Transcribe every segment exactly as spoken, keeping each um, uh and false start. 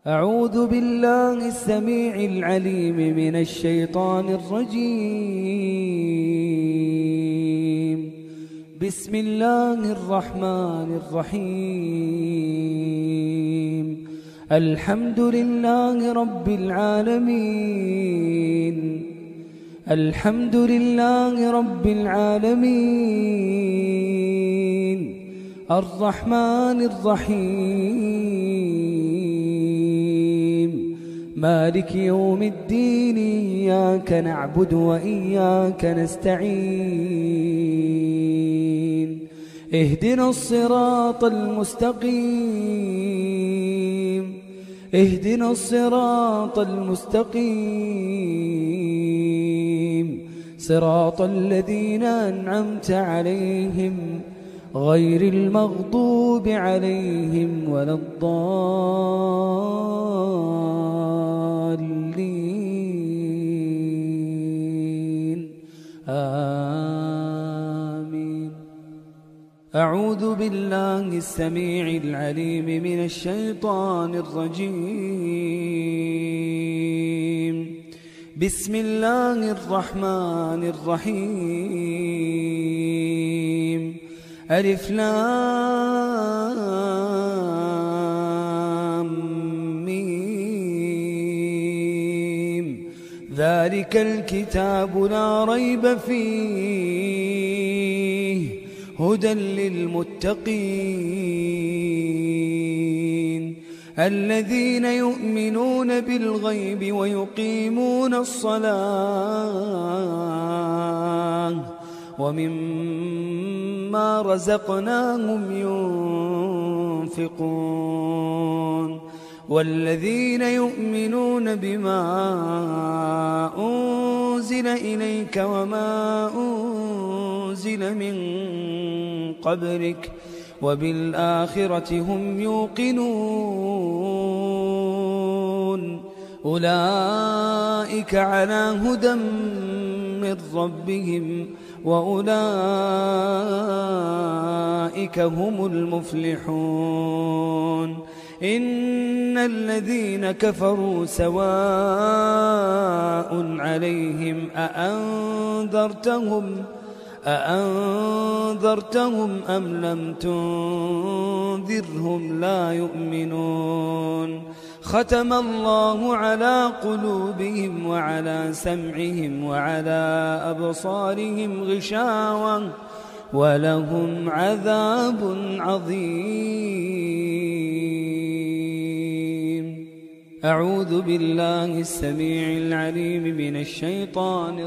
أعوذ بالله السميع العليم من الشيطان الرجيم. بسم الله الرحمن الرحيم. الحمد لله رب العالمين. الحمد لله رب العالمين. الرحمن الرحيم. مالك يوم الدين. إياك نعبد وإياك نستعين. اهدنا الصراط المستقيم. اهدنا الصراط المستقيم. صراط الذين أنعمت عليهم غير المغضوب عليهم ولا الضالين. آمين. أعوذ بالله السميع العليم من الشيطان الرجيم. بسم الله الرحمن الرحيم. ألف لام ميم. ذلك الكتاب لا ريب فيه هدى للمتقين الذين يؤمنون بالغيب ويقيمون الصلاة ومما رزقناهم ينفقون والذين يؤمنون بما أنزل إليك وما أنزل من قبلك وبالآخرة هم يوقنون أولئك على هدى من ربهم وأولئك هم المفلحون. إن الذين كفروا سواء عليهم أأنذرتهم أأنذرتهم أم لم تنذرهم لا يؤمنون. ختم الله على قلوبهم وعلى سمعهم وعلى أبصارهم غشاوة ولهم عذاب عظيم. أعوذ بالله السميع العليم من الشيطان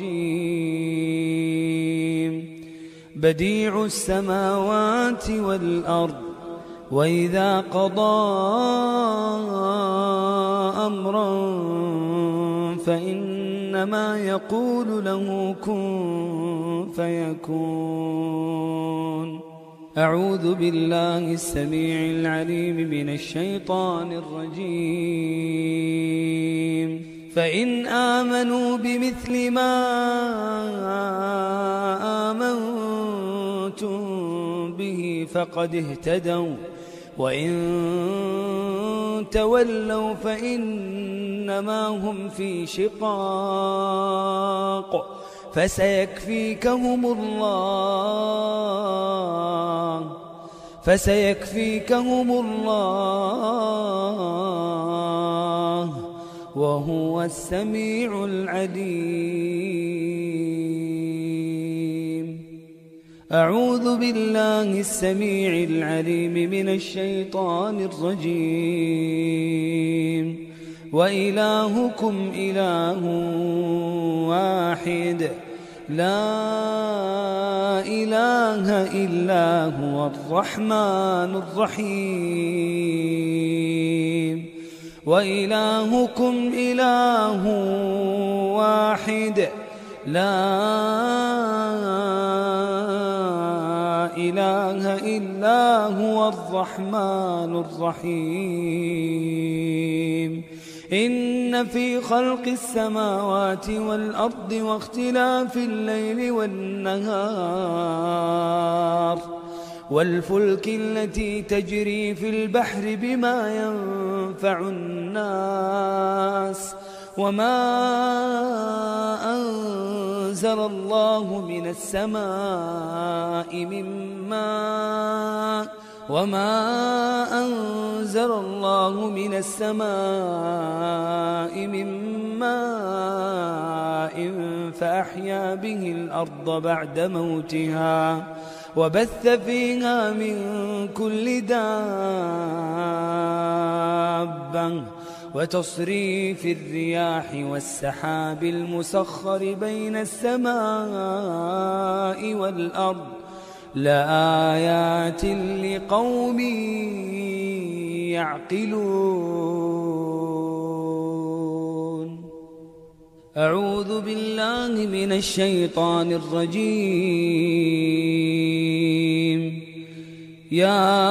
الرجيم. بديع السماوات والأرض وإذا قضى أمرا فإنما يقول له كن فيكون. أعوذ بالله السميع العليم من الشيطان الرجيم. فإن آمنوا بمثل ما آمنتم به فقد اهتدوا وإن تولوا فإنما هم في شقاق فسيكفيكهم الله فسيكفيكهم الله وهو السميع العليم. أعوذ بالله السميع العليم من الشيطان الرجيم. وإلهكم إله واحد لا إله إلا هو الرحمن الرحيم. وإلهكم إله واحد لا إله إلا هو الرحمن الرحيم. إن في خلق السماوات والأرض واختلاف الليل والنهار والفلك التي تجري في البحر بما ينفع الناس وما أنزل الله من السماء من ماء وما أنزل الله من السماء من ماء فأحيا به الأرض بعد موتها وبث فيها من كل دابة وتصريف الرياح والسحاب المسخر بين السماء والأرض لآيات لقوم يعقلون. أعوذ بالله من الشيطان الرجيم. يا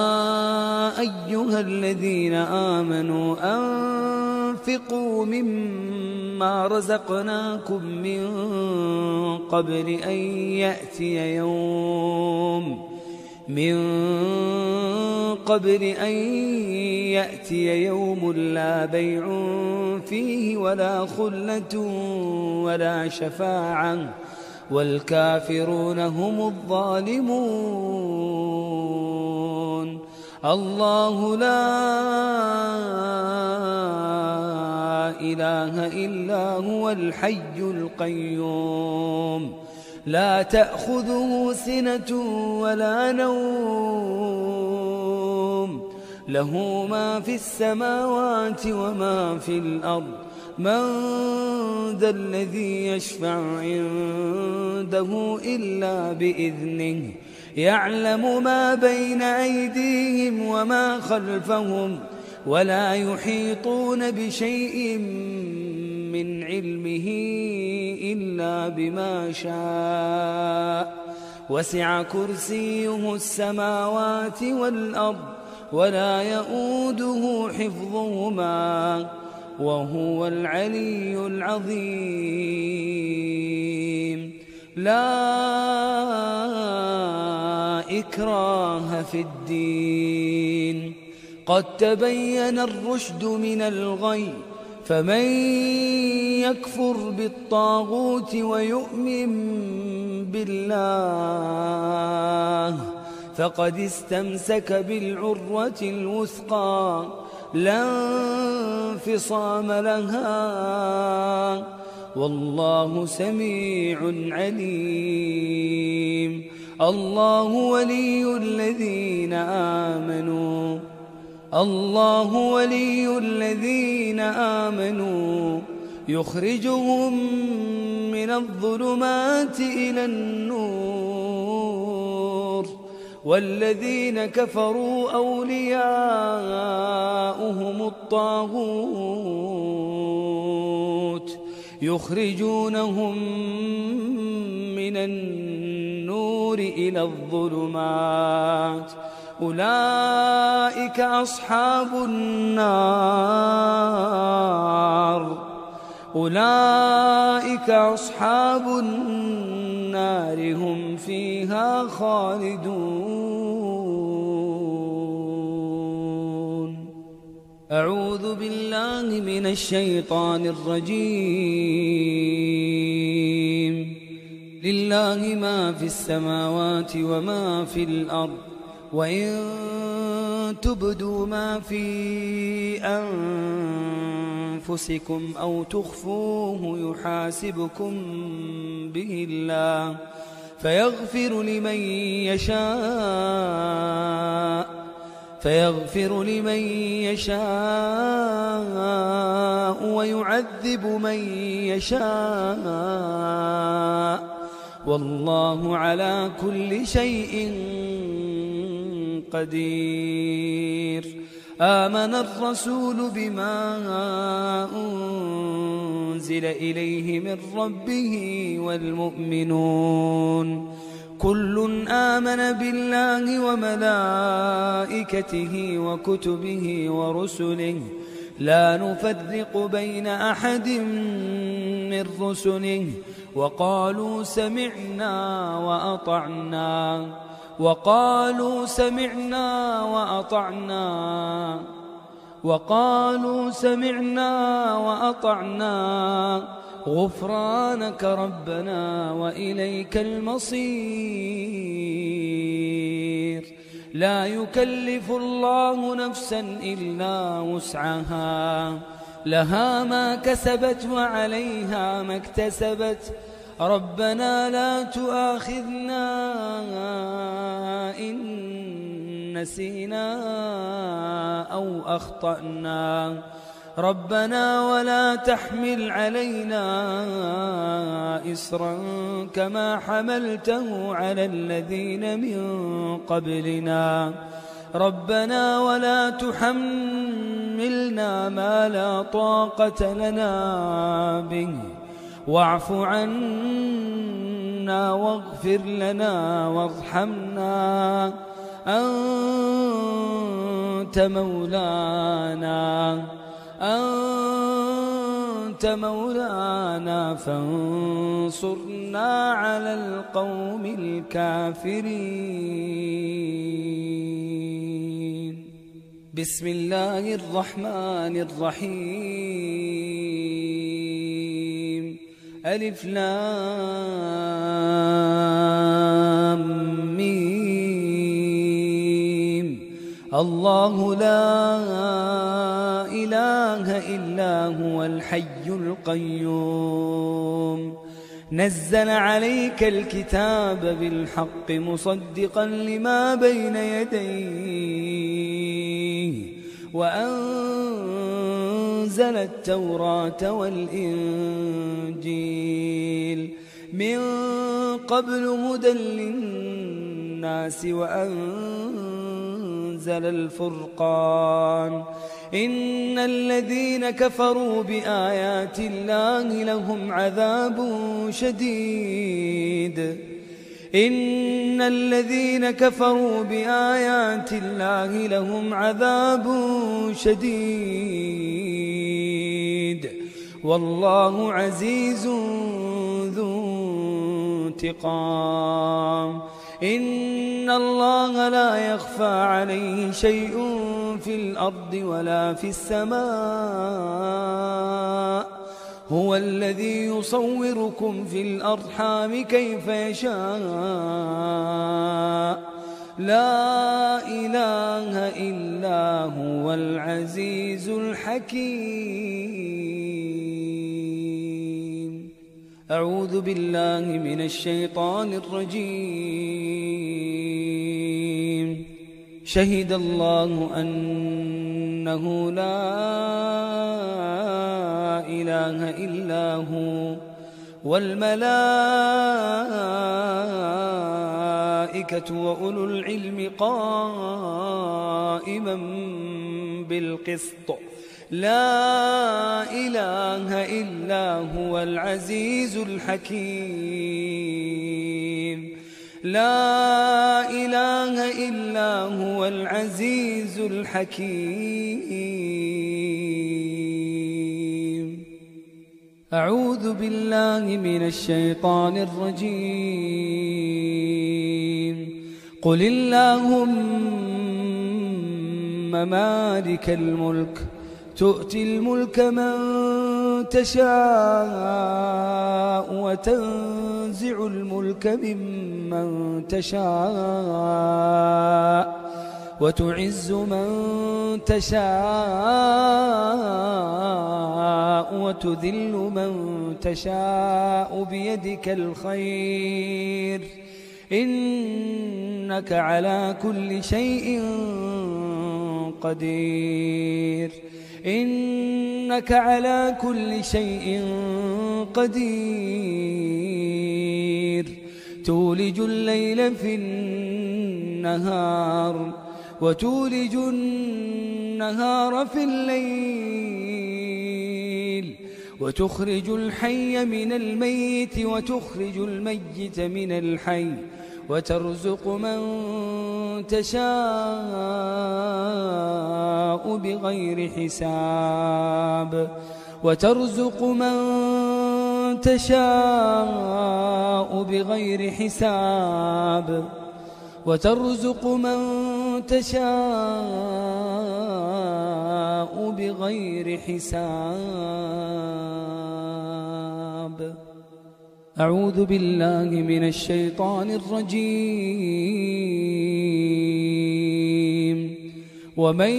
أيها الذين آمنوا أنفقوا مما رزقناكم من قبل أن يأتي يوم من قبل أن يأتي يوم لا بيع فيه ولا خلة ولا شفاعة والكافرون هم الظالمون. الله لا إله إلا هو الحي القيوم لا تأخذه سنة ولا نوم له ما في السماوات وما في الأرض من ذا الذي يشفع عنده إلا بإذنه يعلم ما بين أيديهم وما خلفهم ولا يحيطون بشيء من علمه إلا بما شاء وسع كرسيه السماوات والأرض ولا يؤوده حفظهما وهو العلي العظيم. لا إكراه في الدين قد تبين الرشد من الغي فمن يكفر بالطاغوت ويؤمن بالله فقد استمسك بالعروة الوثقى لا انفصام لها والله سميع عليم. الله ولي الذين آمنوا الله ولي الذين آمنوا يخرجهم من الظلمات إلى النور والذين كفروا أولياؤهم الطاغوت يخرجونهم من النور إلى الظلمات أولئك أصحاب النار أولئك أصحاب النار هم فيها خالدون. أعوذ بالله من الشيطان الرجيم. لله ما في السماوات وما في الأرض وإن تبدوا ما في أنفسكم أو تخفوه يحاسبكم به الله فيغفر لمن يشاء فيغفر لمن يشاء ويعذب من يشاء والله على كل شيء قدير. آمن الرسول بما أنزل إليه من ربه والمؤمنون كل آمن بالله وملائكته وكتبه ورسله لا نفرق بين أحد من رسله وقالوا سمعنا وأطعنا وقالوا سمعنا وأطعنا وقالوا سمعنا وأطعنا غفرانك ربنا وإليك المصير. لا يكلف الله نفسا إلا وسعها، لها ما كسبت وعليها ما اكتسبت. ربنا لا تؤاخذنا إن نسينا أو أخطأنا، ربنا ولا تحمل علينا إصرا كما حملته على الذين من قبلنا، ربنا ولا تحملنا ما لا طاقة لنا به، واعف عنا واغفر لنا وارحمنا، أنت مولانا أنت مولانا فانصرنا على القوم الكافرين. بسم الله الرحمن الرحيم. ألف لام ميم. الله لا إله إلا هو الحي القيوم، نزل عليك الكتاب بالحق مصدقا لما بين يديه، وأنزل التوراة والإنجيل من قبل هدى للناس، وأنزل الفرقان. إن الذين كفروا بآيات الله لهم عذاب شديد إن الذين كفروا بآيات الله لهم عذاب شديد والله عزيز ذو انتقام. إن الله لا يخفى عليه شيء في الأرض ولا في السماء، هو الذي يصوركم في الأرحام كيف يشاء، لا إله إلا هو العزيز الحكيم. أعوذ بالله من الشيطان الرجيم. شهد الله أنه لا إله إلا هو والملائكة وأولو العلم قائما بالقسط، لا إله إلا هو العزيز الحكيم. لا إله إلا هو العزيز الحكيم. أعوذ بالله من الشيطان الرجيم. قل اللهم مالك الملك تؤتي الملك من تشاء وتنزع الملك ممن تشاء وتعز من تشاء وتذل من تشاء بيدك الخير إنك على كل شيء قدير إنك على كل شيء قدير. تولج الليل في النهار وتولج النهار في الليل وتخرج الحي من الميت وتخرج الميت من الحي وترزق من تشاء بغير حساب وترزق من تشاء بغير حساب وترزق من تشاء يشاء بغير حساب. أعوذ بالله من الشيطان الرجيم. ومن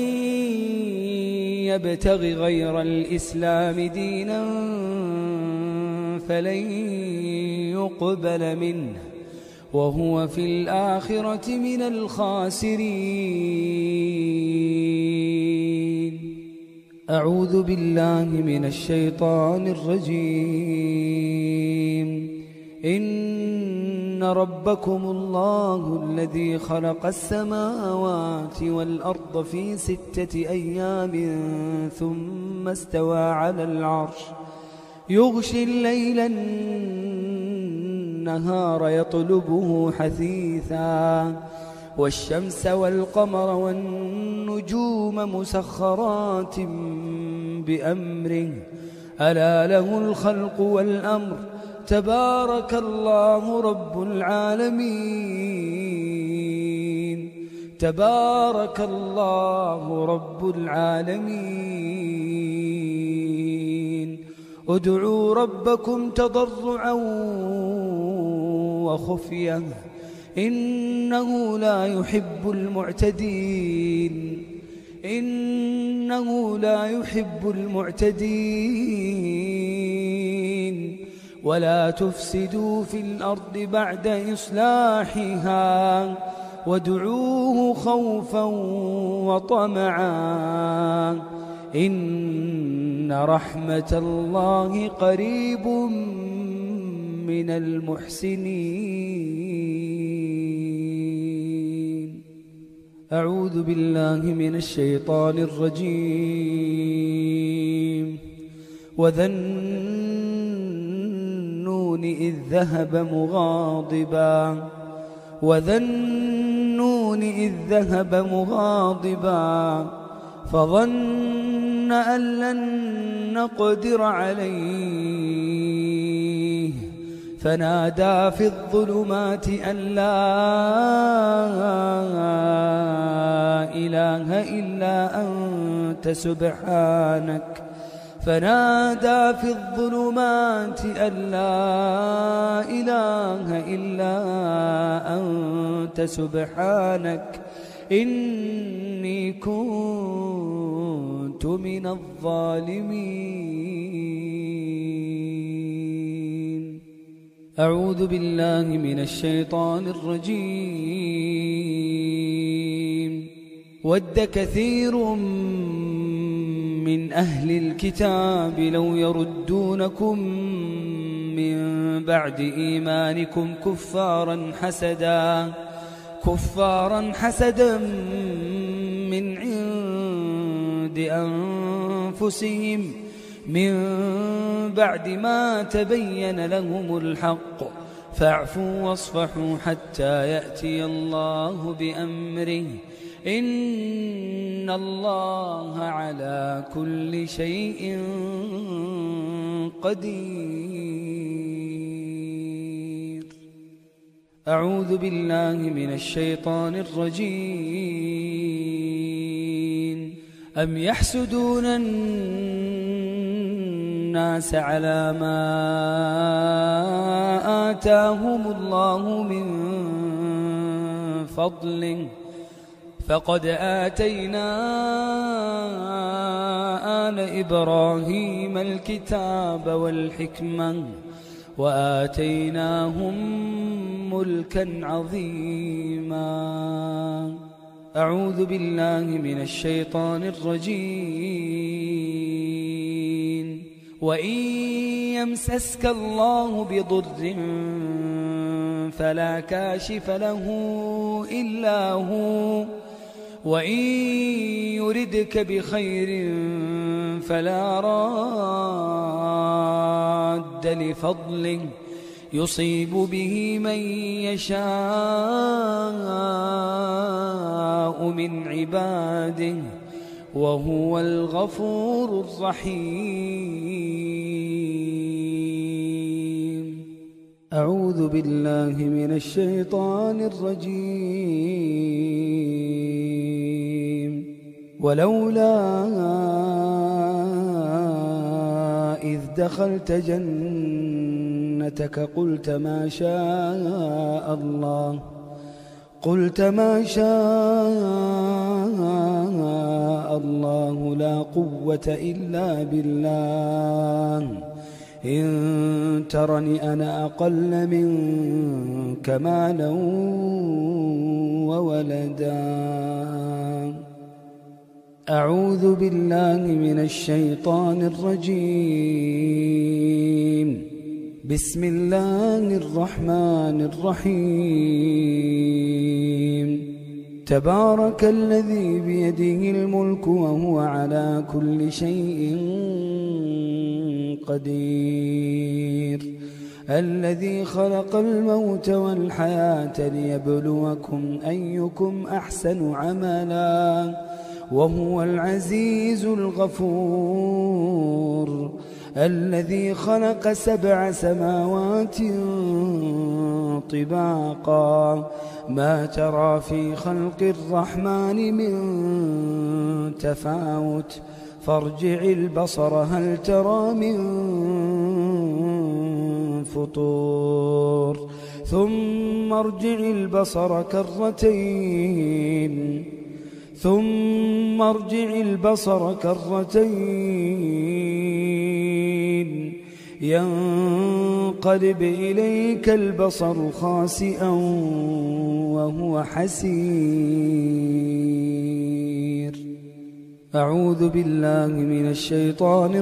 يبتغ غير الإسلام دينا فلن يقبل منه وهو في الآخرة من الخاسرين. أعوذ بالله من الشيطان الرجيم. إن ربكم الله الذي خلق السماوات والأرض في ستة أيام ثم استوى على العرش يغشي الليل النهار يطلبه حثيثا والشمس والقمر والنجوم مسخرات بأمره ألا له الخلق والأمر تبارك الله رب العالمين. تبارك الله رب العالمين. ادعوا ربكم تضرعا وخفية إنه لا يحب المعتدين. إنه لا يحب المعتدين. ولا تفسدوا في الأرض بعد إصلاحها وادعوه خوفا وطمعا إن رحمة الله قريب من المحسنين. أعوذ بالله من الشيطان الرجيم. وذا النون إذ ذهب مغاضبا وذا النون إذ ذهب مغاضبا فظن أن لن نقدر عليه فنادى في الظلمات أن لا إله إلا أنت سبحانك فنادى في الظلمات أن لا إله إلا أنت سبحانك إني كنت من الظالمين. أعوذ بالله من الشيطان الرجيم. ود كثير من أهل الكتاب لو يردونكم من بعد إيمانكم كفارا حسدا كفارا حسدا من عند أنفسهم من بعد ما تبين لهم الحق فاعفوا واصفحوا حتى يأتي الله بأمره إن الله على كل شيء قدير. أعوذ بالله من الشيطان الرجيم. أم يحسدون الناس على ما آتاهم الله من فضله فقد آتينا آل إبراهيم الكتاب والحكمة وآتيناهم ملكا عظيما. أعوذ بالله من الشيطان الرجيم. وإن يمسسك الله بضر فلا كاشف له إلا هو وإن يردك بخير فلا راد لفضله يصيب به من يشاء من عباده وهو الغفور الرحيم. أعوذ بالله من الشيطان الرجيم. ولولا إذ دخلت جنتك قلت ما شاء الله قلت ما شاء الله لا قوة إلا بالله إن ترني أنا أقل منك مالا وولدا. أعوذ بالله من الشيطان الرجيم. بسم الله الرحمن الرحيم. تبارك الذي بيده الملك وهو على كل شيء قدير. الذي خلق الموت والحياة ليبلوكم أيكم أحسن عملا وهو العزيز الغفور. الذي خلق سبع سماوات طباقا ما ترى في خلق الرحمن من تفاوت فارجع البصر هل ترى من فطور ثم ارجع البصر كرتين ثم ارجع البصر كرتين ينقلب إليك البصر خاسئا وهو حسير. أعوذ بالله من الشيطان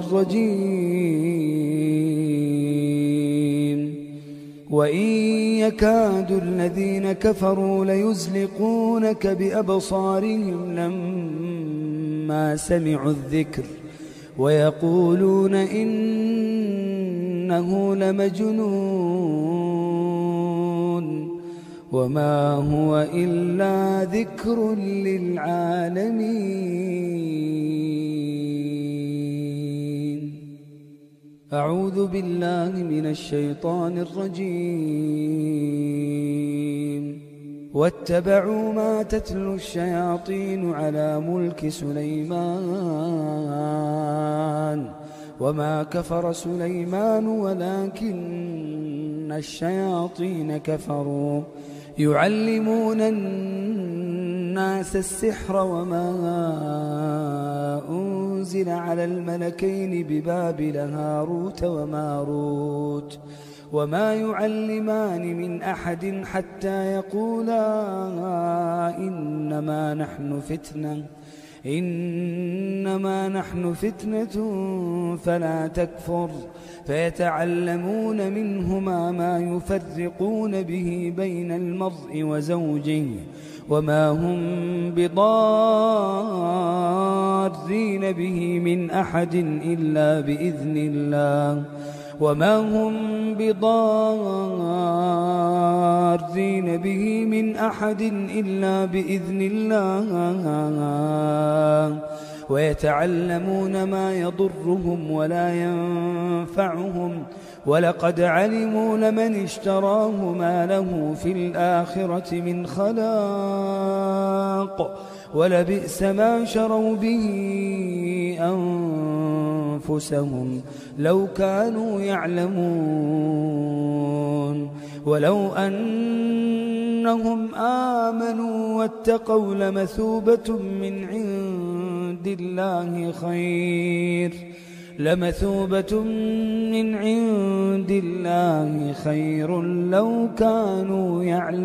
الرجيم. وإن يكاد الذين كفروا ليزلقونك بأبصارهم لما سمعوا الذكر ويقولون إنه لمجنون وما هو إلا ذكر للعالمين. أعوذ بالله من الشيطان الرجيم. واتبعوا ما تتلو الشياطين على ملك سليمان وما كفر سليمان ولكن الشياطين كفروا يعلمون الناس السحر وما أنزل على الملكين ببابل هاروت وماروت وما يعلمان من أحد حتى يقولا إنما نحن فتنة إنما نحن فتنة فلا تكفر فيتعلمون منهما ما يفرقون به بين المرء وزوجه وما هم بضارين به من أحد إلا بإذن الله وما هم بضارين به من أحد إلا بإذن الله ويتعلمون ما يضرهم ولا ينفعهم ولقد علموا لمن اشتراه ما له في الآخرة من خلاق ولبئس ما شروا به أنفسهم لو كانوا يعلمون ولو أنهم آمنوا واتقوا لمثوبة من عند الله خير لمثوبة من عند الله خير لو كانوا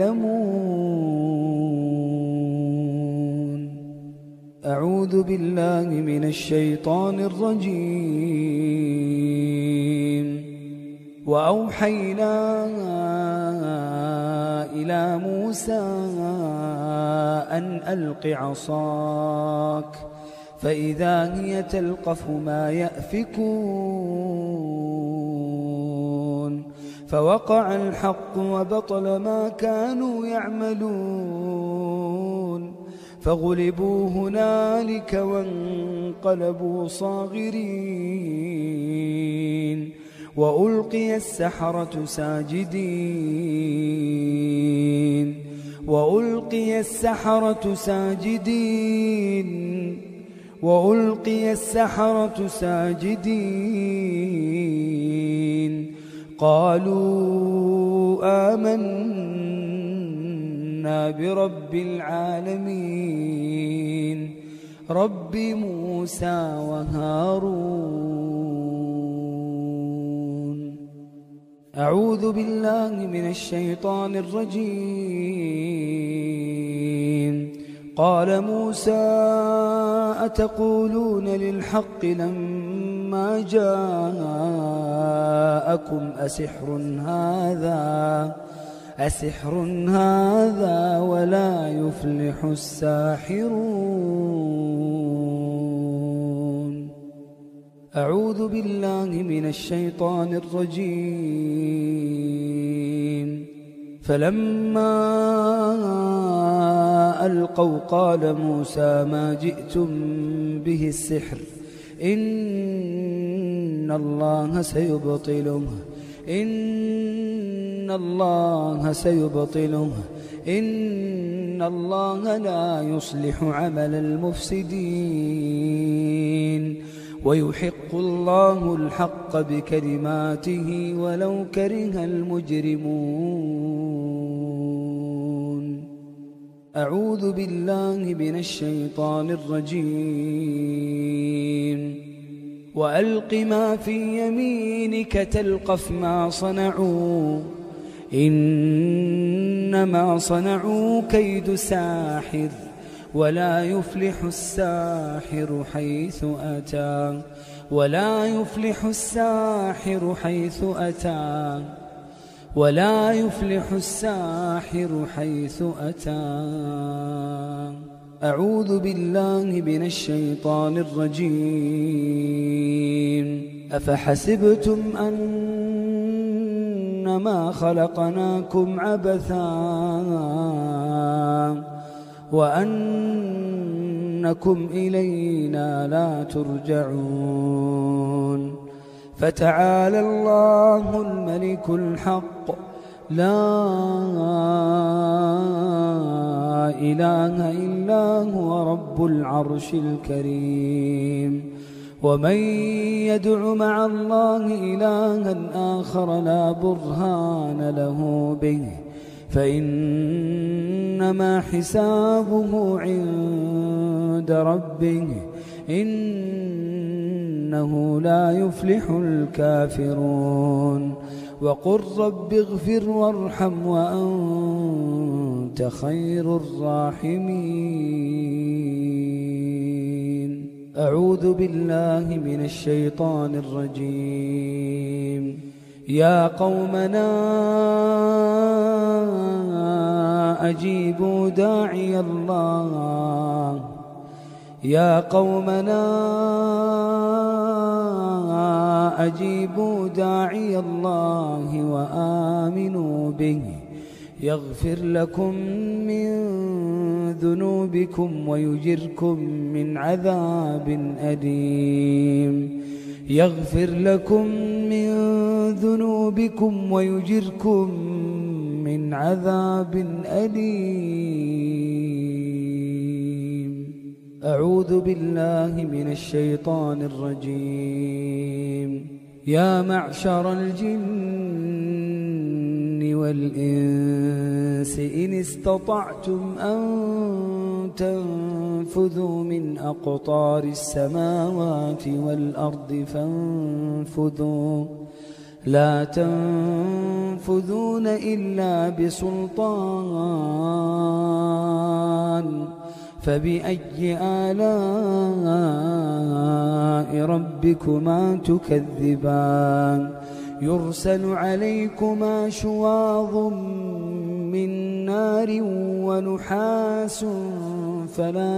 يعلمون. أعوذ بالله من الشيطان الرجيم. وأوحينا إلى موسى أن ألق عصاك فإذا هي تلقف ما يأفكون فوقع الحق وبطل ما كانوا يعملون فغلبوا هنالك وانقلبوا صاغرين وألقي السحرة ساجدين وألقي السحرة ساجدين وألقي السحرة ساجدين قالوا آمنا برب العالمين رب موسى وهارون. أعوذ بالله من الشيطان الرجيم. قال موسى أتقولون للحق لما جاءكم أسحر هذا أسحر هذا ولا يفلح الساحرون. أعوذ بالله من الشيطان الرجيم. فلما ألقوا قال موسى ما جئتم به السحر إن الله سيبطله إن الله سيبطله إن الله لا يصلح عمل المفسدين ويحق الله الحق بكلماته ولو كره المجرمون. أعوذ بالله من الشيطان الرجيم. وألق ما في يمينك تلقف ما صنعوا إنما صنعوا كيد ساحر ولا يفلح الساحر حيث أتى ولا يفلح الساحر حيث أتى ولا يفلح الساحر حيث أتى. أعوذ بالله من الشيطان الرجيم. أفحسبتم أنما خلقناكم عبثا وأنكم إلينا لا ترجعون. فتعالى الله الملك الحق لا إله إلا هو رب العرش الكريم. ومن يدع مع الله إلها آخر لا برهان له به فإنما حسابه عند ربه إنه لا يفلح الكافرون. وقل رب اغفر وارحم وأنت خير الراحمين. أعوذ بالله من الشيطان الرجيم. يا قومنا أجيبوا داعي الله يا قومنا أجيبوا داعي الله وآمنوا به يغفر لكم من ذنوبكم ويجركم من عذاب أليم يغفر لكم من ذنوبكم ويجركم من عذاب أليم. أعوذ بالله من الشيطان الرجيم. يا معشر الجن والإنس إن استطعتم أن تنفذوا من أقطار السماوات والأرض فانفذوا لا تنفذون إلا بسلطان فبأي آلاء ربكما تكذبان يرسل عليكما شواظ من نار ونحاس فلا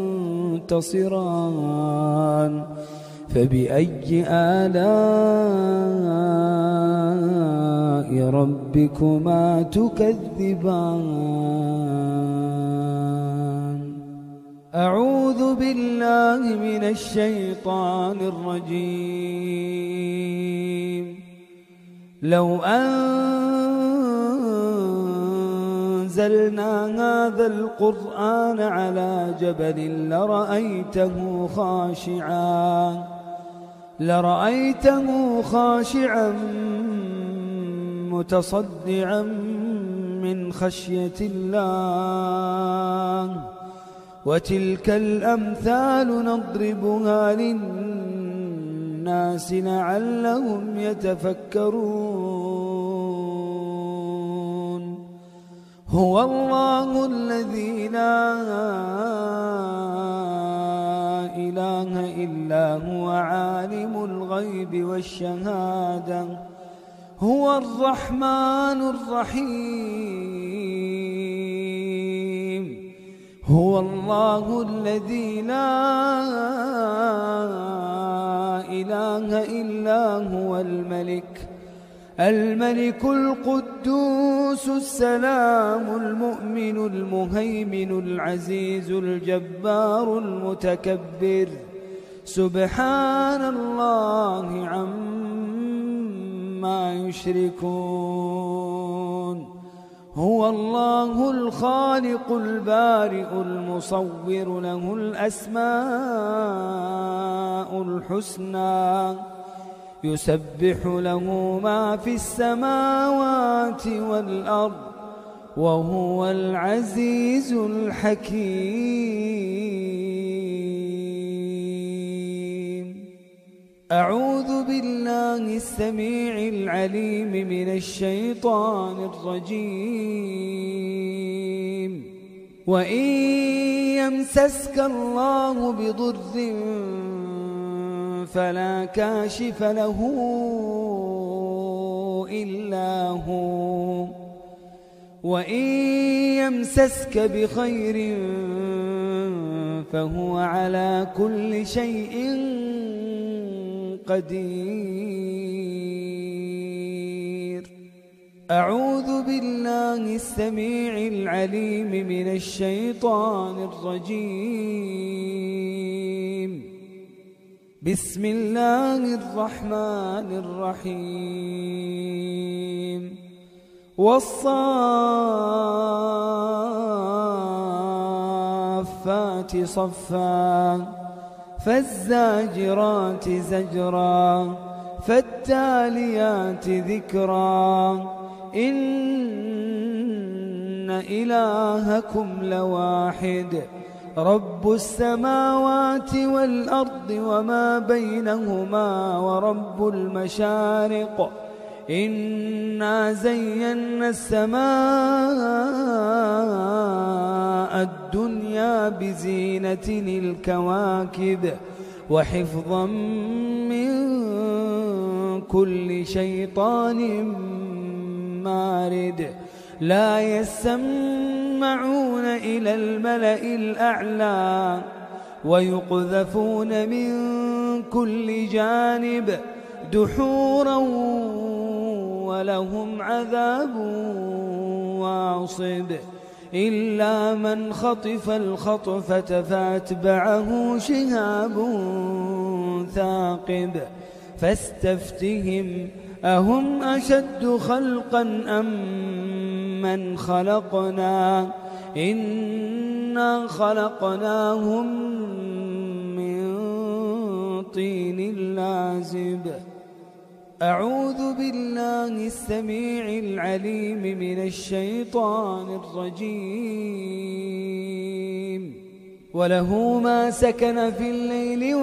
تنتصران فبأي آلاء ربكما تكذبان. أعوذ بالله من الشيطان الرجيم. لو أنزلنا أنزلنا هذا القرآن على جبل لرأيته خاشعا لرأيته خاشعا متصدعا من خشية الله وتلك الأمثال نضربها للناس لعلهم يتفكرون هو الله الذي لا إله إلا هو عالم الغيب والشهادة هو الرحمن الرحيم هو الله الذي لا إله إلا هو الملك الملك القدوس السلام المؤمن المهيمن العزيز الجبار المتكبر سبحان الله عما يشركون هو الله الخالق البارئ المصور له الأسماء الحسنى يسبح له ما في السماوات والأرض وهو العزيز الحكيم أعوذ بالله السميع العليم من الشيطان الرجيم وإن يمسسك الله بضر فلا كاشف له إلا هو وإن يمسسك بخير فهو على كل شيء قدير أعوذ بالله السميع العليم من الشيطان الرجيم بسم الله الرحمن الرحيم والصافات صفا فالزاجرات زجرا فالتاليات ذكرا إن إلهكم لواحد رب السماوات والأرض وما بينهما ورب المشارق إنا زينا السماء الدنيا بزينة الكواكب وحفظا من كل شيطان مارد لا يسمعون إلى الملأ الأعلى ويقذفون من كل جانب دحورا ولهم عذاب واصب إلا من خطف الخطفة فأتبعه شهاب ثاقب فاستفتهم أهم أشد خلقا أم من خلقنا إنا خلقناهم من طين لازب أعوذ بالله السميع العليم من الشيطان الرجيم وله ما سكن في الليل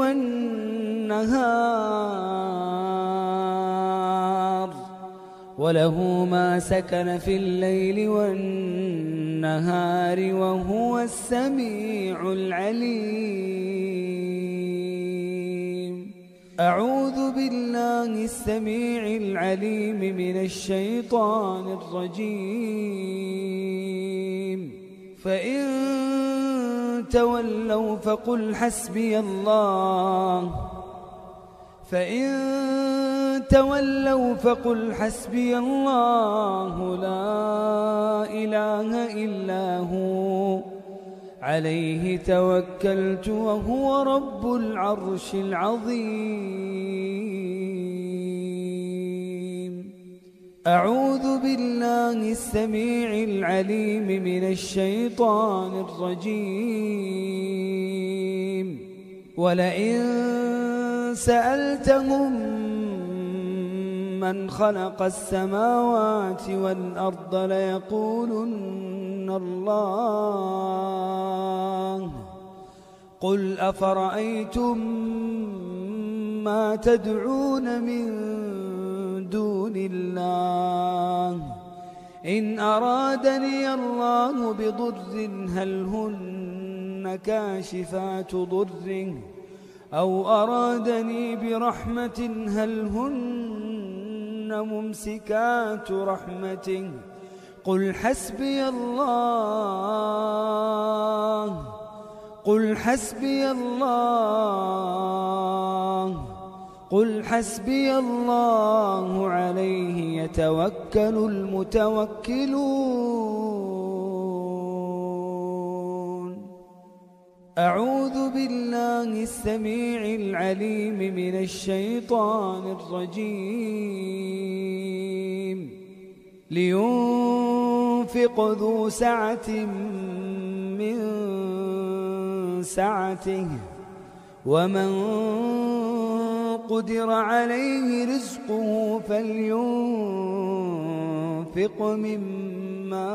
والنهار وله ما سكن في الليل والنهار وهو السميع العليم أعوذ بالله السميع العليم من الشيطان الرجيم فإن تولوا فقل حسبي الله فإن تولوا فقل حسبي الله لا إله إلا هو عليه توكلت وهو رب العرش العظيم أعوذ بالله السميع العليم من الشيطان الرجيم. ولئن سألتهم من خلق السماوات والأرض ليقولن الله. قل أفرأيتم ما تدعون من دون الله إن أرادني الله بضر هل هن كاشفات ضره أو أرادني برحمة هل هن ممسكات رحمته قل حسبي الله قل حسبي الله قل حسبي الله عليه يتوكل المتوكلون. أعوذ بالله السميع العليم من الشيطان الرجيم. لينفق ذو سعة من سعته ومن قدر عليه رزقه فلينفق مما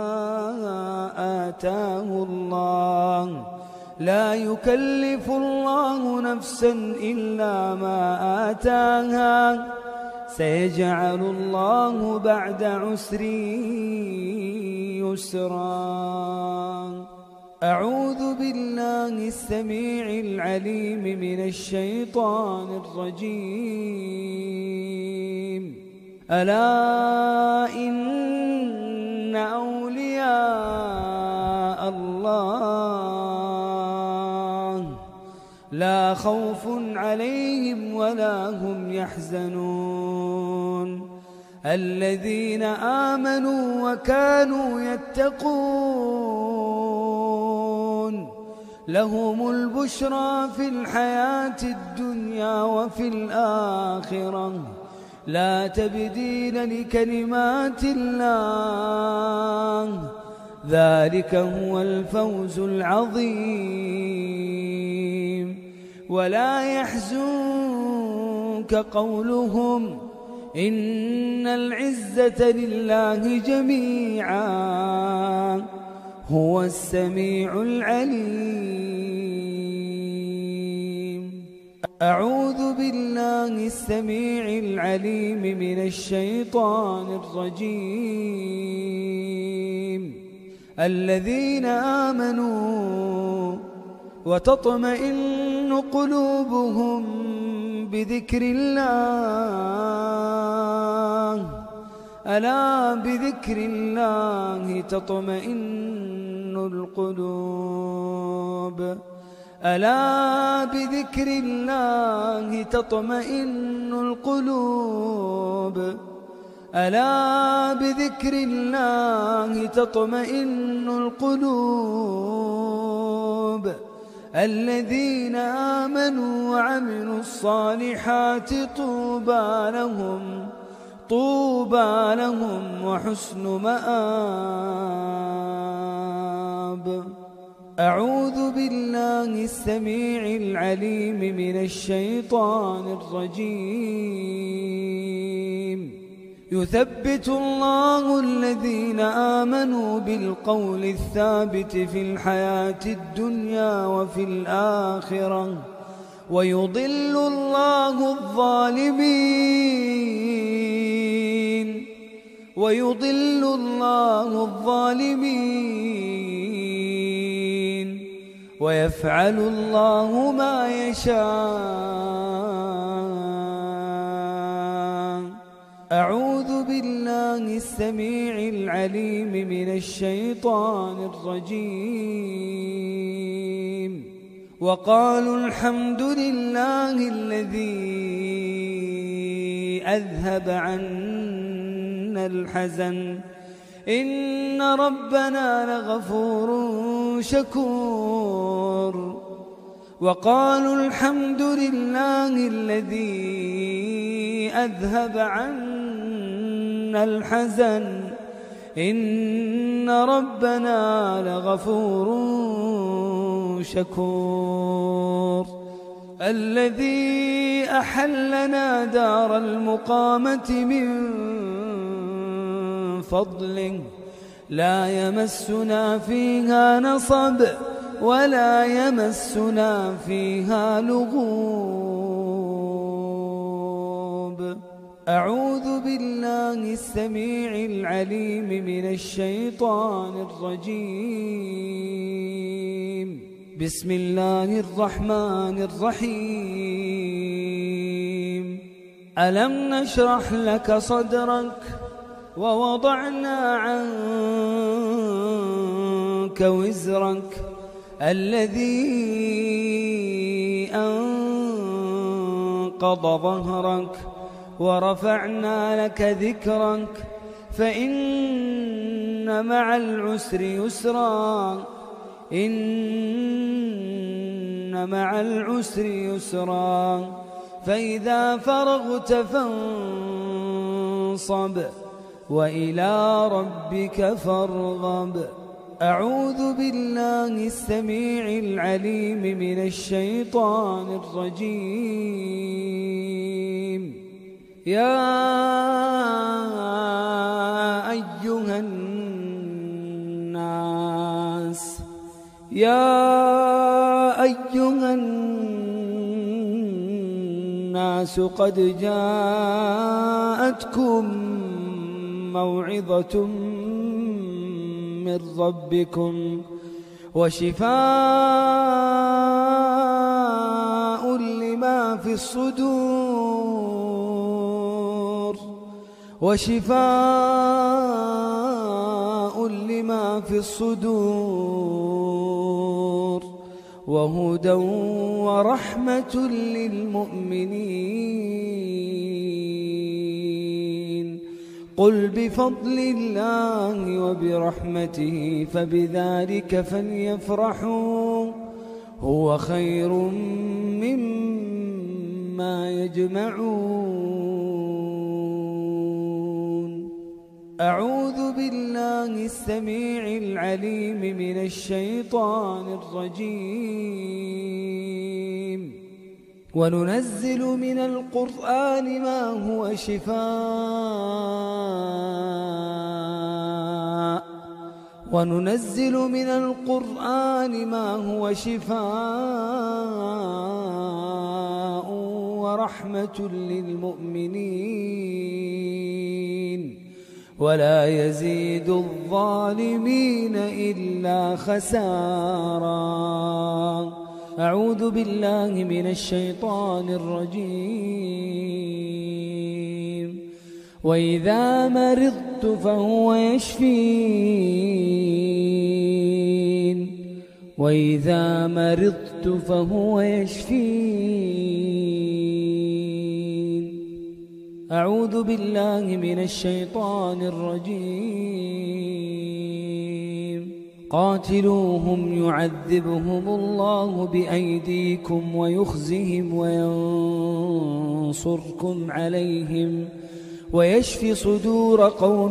آتاه الله لا يكلف الله نفسا إلا ما آتاها سيجعل الله بعد عسر يسرا. أعوذ بالله السميع العليم من الشيطان الرجيم. ألا إن أولياء الله لا خوف عليهم ولا هم يحزنون الذين آمنوا وكانوا يتقون لهم البشرى في الحياة الدنيا وفي الآخرة لا تبديل لكلمات الله ذلك هو الفوز العظيم. ولا يحزنك قولهم إن العزة لله جميعا هو السميع العليم. أعوذ بالله السميع العليم من الشيطان الرجيم. الذين آمنوا وتطمئن قلوبهم بذكر الله ألا بذكر الله تطمئن القلوب ألا بذكر الله تطمئن القلوب ألا بذكر الله تطمئن القلوب. الذين آمنوا وعملوا الصالحات طوبى لهم طوبى لهم وحسن مآب. أعوذ بالله السميع العليم من الشيطان الرجيم. يثبت الله الذين آمنوا بالقول الثابت في الحياة الدنيا وفي الآخرة ويضل الله الظالمين ويضل الله الظالمين ويفعل الله ما يشاء. أعوذ بالله السميع العليم من الشيطان الرجيم. وقالوا الحمد لله الذي أذهب عنا الحزن إن ربنا لغفور شكور. وقالوا الحمد لله الذي أذهب عنا الحزن إن ربنا لغفور شكور الذي أحلنا دار المقامة من فضله لا يمسنا فيها نصب ولا يمسنا فيها لغوب. أعوذ بالله السميع العليم من الشيطان الرجيم. بسم الله الرحمن الرحيم. ألم نشرح لك صدرك ووضعنا عنك وزرك الذي أنقض ظهرك ورفعنا لك ذكرك فإن مع العسر يسرا إن مع العسر يسرا فإذا فرغت فانصب وإلى ربك فارغب. أعوذ بالله السميع العليم من الشيطان الرجيم. يا أيها الناس يا أيها الناس قد جاءتكم موعظة من ربكم وشفاء لما في الصدور وشفاء لما في الصدور وهدى ورحمة للمؤمنين. قل بفضل الله وبرحمته فبذلك فليفرحوا هو خير مما يجمعون. أعوذ بالله السميع العليم من الشيطان الرجيم. وننزل من القرآن ما هو شفاء وننزل من القرآن ما هو شفاء ورحمة للمؤمنين ولا يزيد الظالمين إلا خسارا. أعوذ بالله من الشيطان الرجيم. وإذا مرضت فهو يشفين وإذا مرضت فهو يشفين. أعوذ بالله من الشيطان الرجيم. قاتلوهم يعذبهم الله بأيديكم ويخزهم وينصركم عليهم ويشفي صدور قوم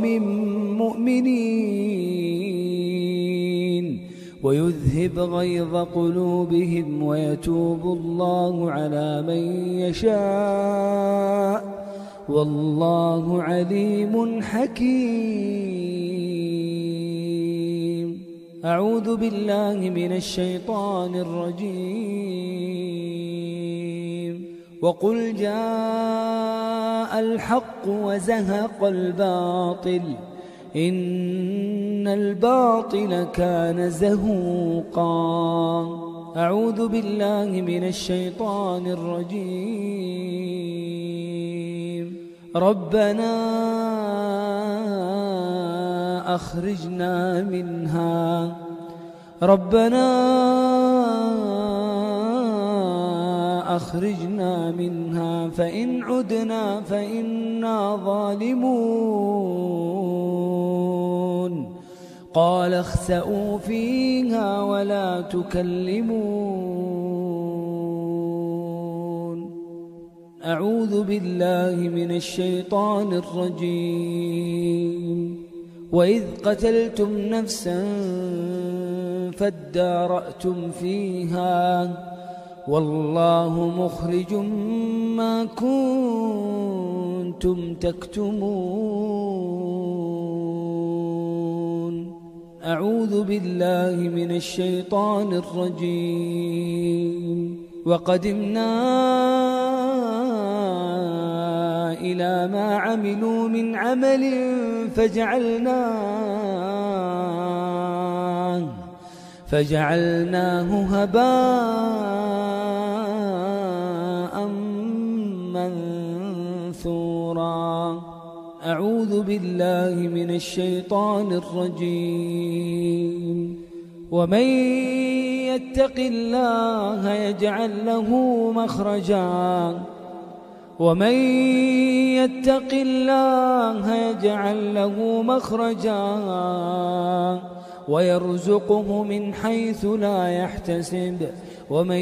مؤمنين ويذهب غيظ قلوبهم ويتوب الله على من يشاء والله عليم حكيم. أعوذ بالله من الشيطان الرجيم. وقل جاء الحق وزهق الباطل إن الباطل كان زهوقا. أعوذ بالله من الشيطان الرجيم. ربنا أخرجنا منها ربنا أخرجنا منها فإن عدنا فإنا ظالمون. قال اخسئوا فيها ولا تكلمون. أعوذ بالله من الشيطان الرجيم وإذ قتلتم نفسا فادارأتم فيها والله مخرج ما كنتم تكتمون أعوذ بالله من الشيطان الرجيم وقدمنا إلى ما عملوا من عمل فجعلناه فجعلناه هباء منثورا أعوذ بالله من الشيطان الرجيم ومن يتق الله يجعل له مخرجا ومن يتق الله يجعل له مخرجا ويرزقه من حيث لا يحتسب ومن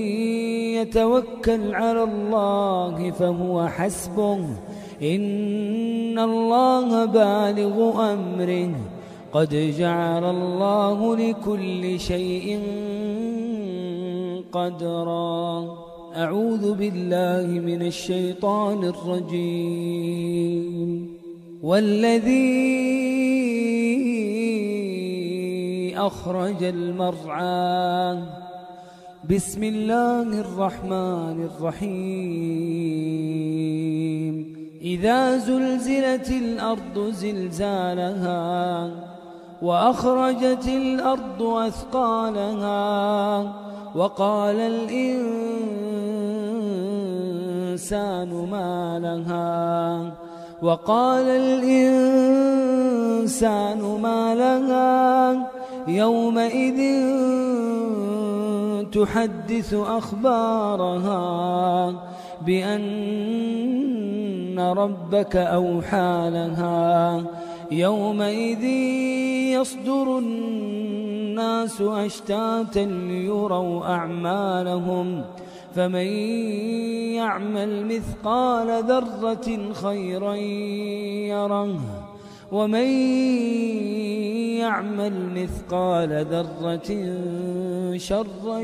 يتوكل على الله فهو حسبه إن الله بالغ أمره قد جعل الله لكل شيء قدرا أعوذ بالله من الشيطان الرجيم والذي أخرج المرعى بسم الله الرحمن الرحيم إذا زلزلت الأرض زلزالها وأخرجت الأرض أثقالها وقال الإنسان ما لها وقال الإنسان ما لها يومئذ تحدث أخبارها بأن ربك أوحى لها يومئذ يصدر الناس أشتاتا ليروا أعمالهم فمن يعمل مثقال ذرة خيرا يره ومن يعمل مثقال ذرة شرا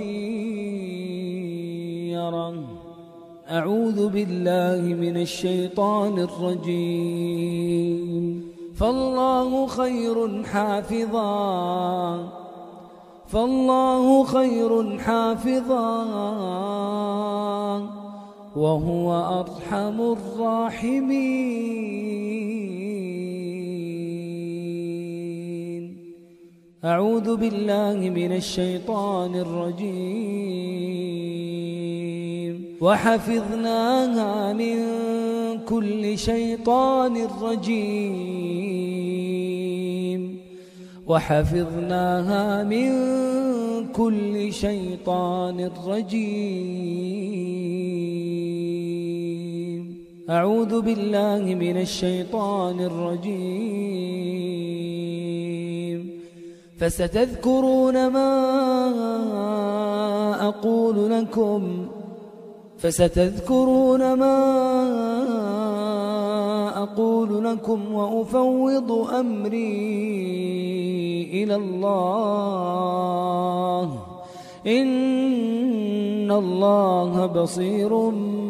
يره أعوذ بالله من الشيطان الرجيم فالله خير حافظا فالله خير حافظا وهو أرحم الراحمين أعوذ بالله من الشيطان الرجيم وحفظناها من كل شيطان رجيم وحفظناها من كل شيطان رجيم أعوذ بالله من الشيطان الرجيم فستذكرون ما أقول لكم فستذكرون ما أقول لكم وأفوض أمري إلى الله إن الله بصير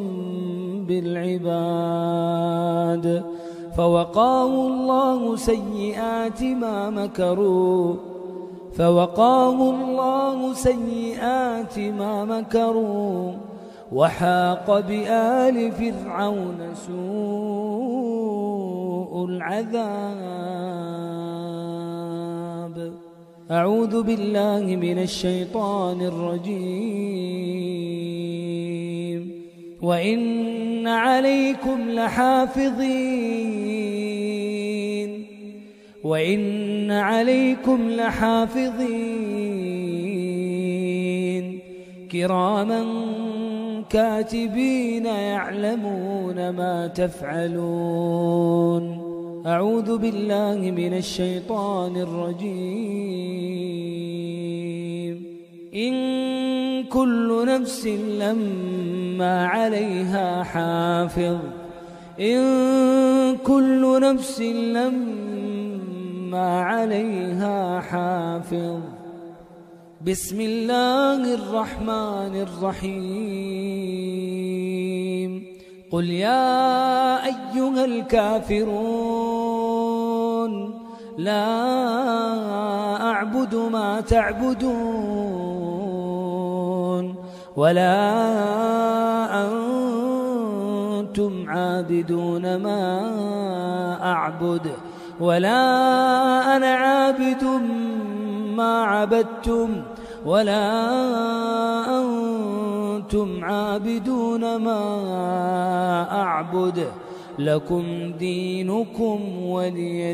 بالعباد فوقاه الله سيئات ما مكروا فوقاه الله سيئات ما مكروا وحاق بآل فرعون سوء العذاب أعوذ بالله من الشيطان الرجيم وإن عليكم لحافظين وإن عليكم لحافظين كراما كاتبين يعلمون ما تفعلون أعوذ بالله من الشيطان الرجيم إن كل نفس لما عليها حافظ إن كل نفس لما عليها حافظ بسم الله الرحمن الرحيم قل يا أيها الكافرون لا أعبد ما تعبدون ولا أنتم عابدون ما أعبد ولا أنا عابد ما عبدتم ولا أنتم عابدون ما أعبد لكم دينكم ولي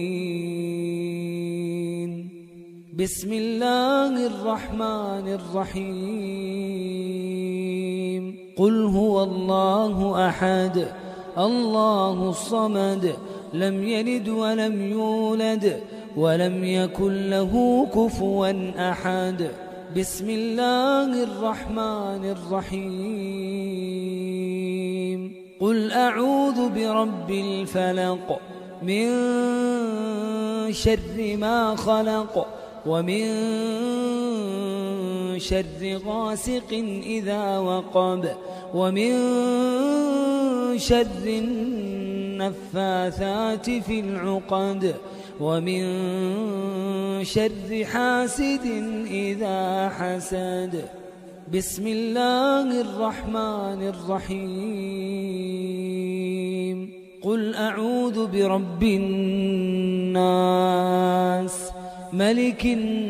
دين بسم الله الرحمن الرحيم قل هو الله أحد الله الصمد لم يلد ولم يولد ولم يكن له كفوا أحد بسم الله الرحمن الرحيم قل أعوذ برب الفلق من شر ما خلق ومن شر غاسق إذا وقب ومن شر النفاثات في العقد ومن شر حاسد إذا حسد بسم الله الرحمن الرحيم قل أعوذ برب الناس ملك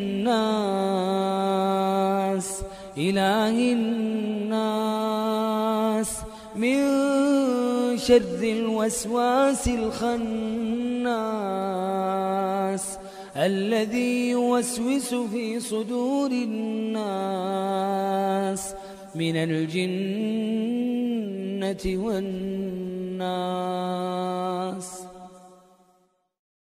الناس إله الناس من شر الوسواس الخناس الذي يوسوس في صدور الناس من الجنة والناس